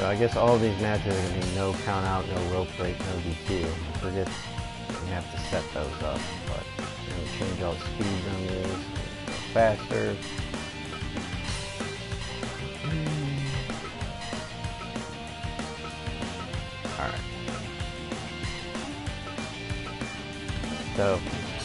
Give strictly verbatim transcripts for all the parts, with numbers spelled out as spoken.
So I guess all these matches are going to be no count out, no rope break, no D Q. I forget you have to set those up, but I'm going to change all the speeds on these, go faster. Alright. So,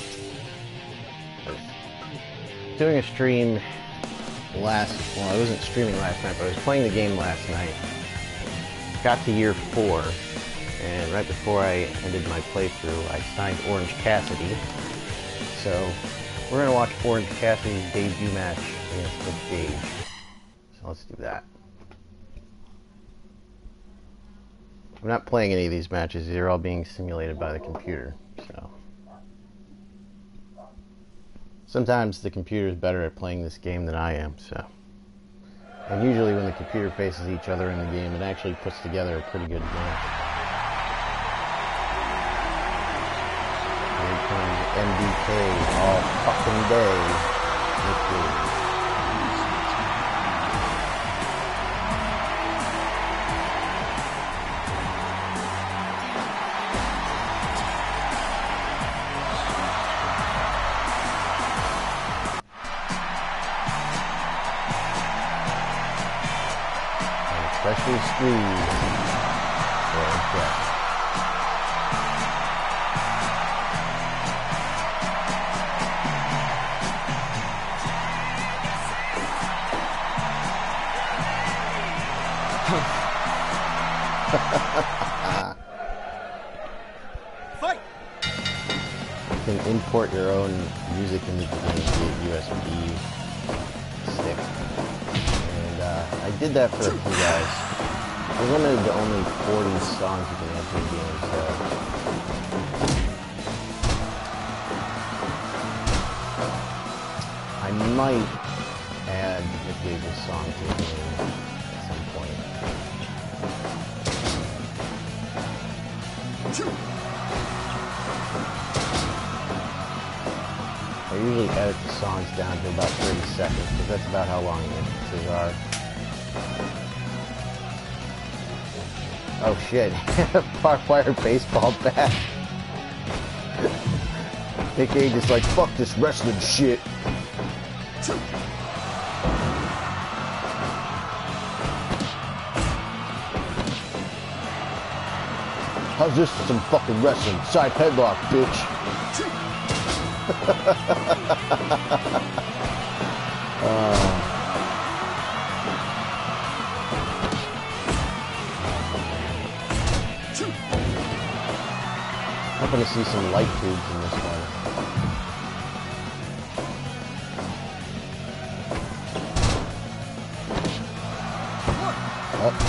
I was doing a stream last, well I wasn't streaming last night, but I was playing the game last night. Got to year four, and right before I ended my playthrough, I signed Orange Cassidy. So, we're going to watch Orange Cassidy's debut match against Nick Gage. So let's do that. I'm not playing any of these matches, these are all being simulated by the computer, so. Sometimes the computer is better at playing this game than I am, so. And usually when the computer faces each other in the game, it actually puts together a pretty good match. Here comes M D K all fucking day. Nick Gage. Especially squeeze or impress. Fight! You can import your own music into the game via U S B stick. I did that for a few guys. We're limited to only forty songs you can add to the game, so. I might add Nick Gage's song to the game at some point. I usually edit the songs down to about thirty seconds, because that's about how long the entrances are. Oh shit, barbed wire baseball bat. Nick Gage is like, fuck this wrestling shit. How's this for some fucking wrestling? Side headlock, bitch. uh. I'm hoping to see some light tubes in this one. Oh,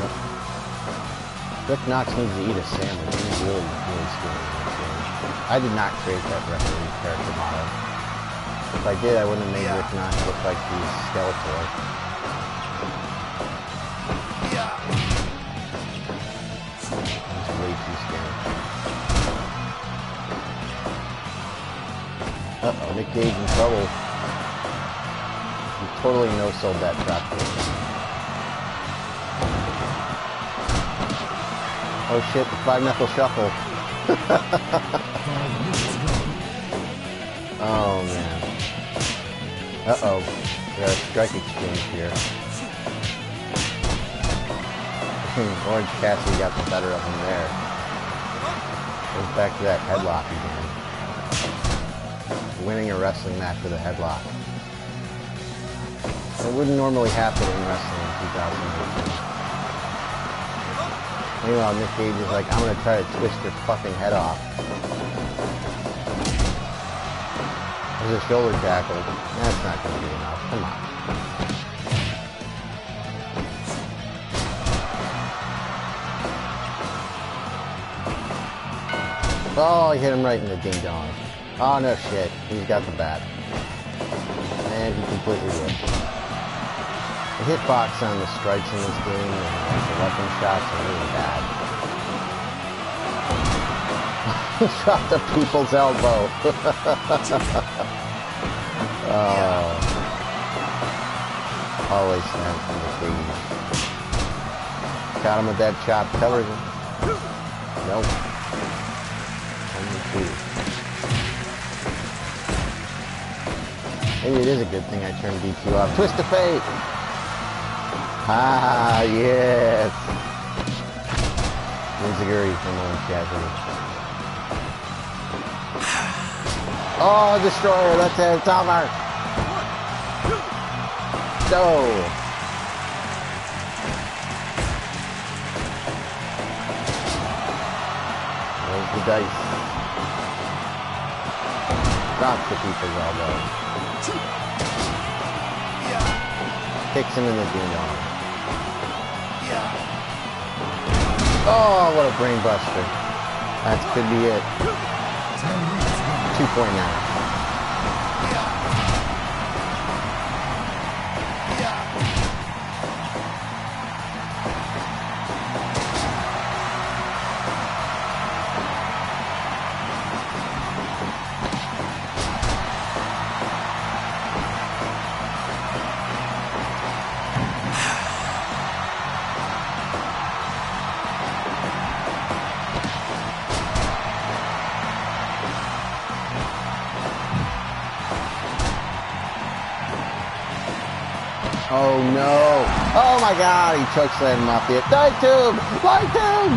oh. Rick Knox needs to eat a sandwich. He's really, really skinny in this game. I did not create that referee character model. If I did, I wouldn't have made Rick Knox look like the Skeletor. He's way too skinny. Uh-oh, Nick Gage in trouble. He totally no-sold that drop kick. Oh shit, the five-knuckle shuffle. Oh man. Uh-oh. We got a strike exchange here. Orange Cassidy got the better of him there. Goes back to that headlock again. Winning a wrestling match with a headlock. It wouldn't normally happen in wrestling in two thousand eighteen. Meanwhile, Nick Gage is like, I'm gonna try to twist your fucking head off. There's a shoulder tackle. That's not gonna be enough. Come on. Oh, he hit him right in the ding-dong. Oh, no shit. He's got the bat. And he completely whipped. The hitbox on the strikes in this game and the weapon shots are really bad. He shot the people's elbow. Oh. Always snap from the cage. Got him with that chop. Covers him. Nope. Only two. Maybe it is a good thing I turned D Q off. Twist of fate! Ah, yes! Enziguri from Orange Cassidy. Oh, Destroyer! That's it! It's over! No! There's the dice. Drop the people's elbow. Kicks him in the ding-dong. Oh, what a brain buster. That could be it. two point nine. Oh no! Oh my god! He chokeslammed him off the light tube! Light tube!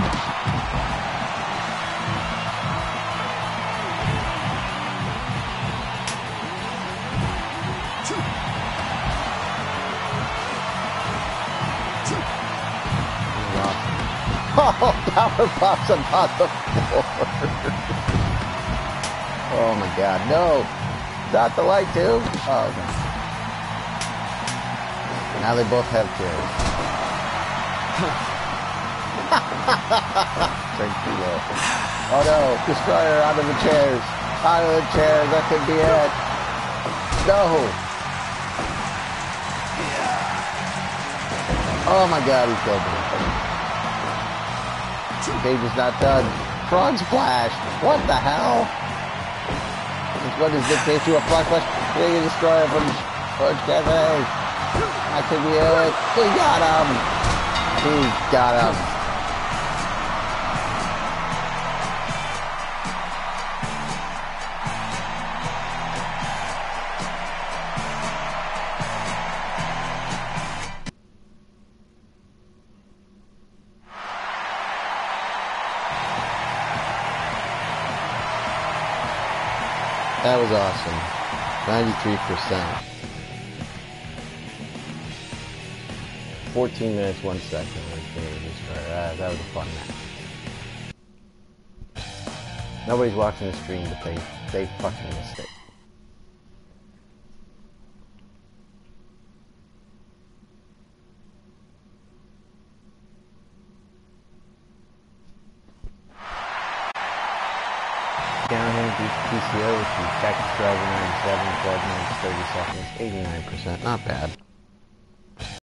Oh, power pops him on the floor! Oh my god! No! Not the light tube! Oh no! Now they both have chairs. Turn too low. Oh no, Destroyer out of the chairs. Out of the chairs, that could be it. No. Oh my god, he killed me. Cage is not done. Frog splash. What the hell? Which one is dictated to a frog splash? Big Destroyer from Orange Cafe. I could be it. He got him. He got him. That was awesome. ninety-three percent. fourteen minutes, one second. Uh, that was a fun match. Nobody's watching the stream, but they, they fucking missed it. Downhill P C O, which is Jack's Driver ninety-seven, twelve minutes, thirty seconds, eighty-nine percent. Not bad.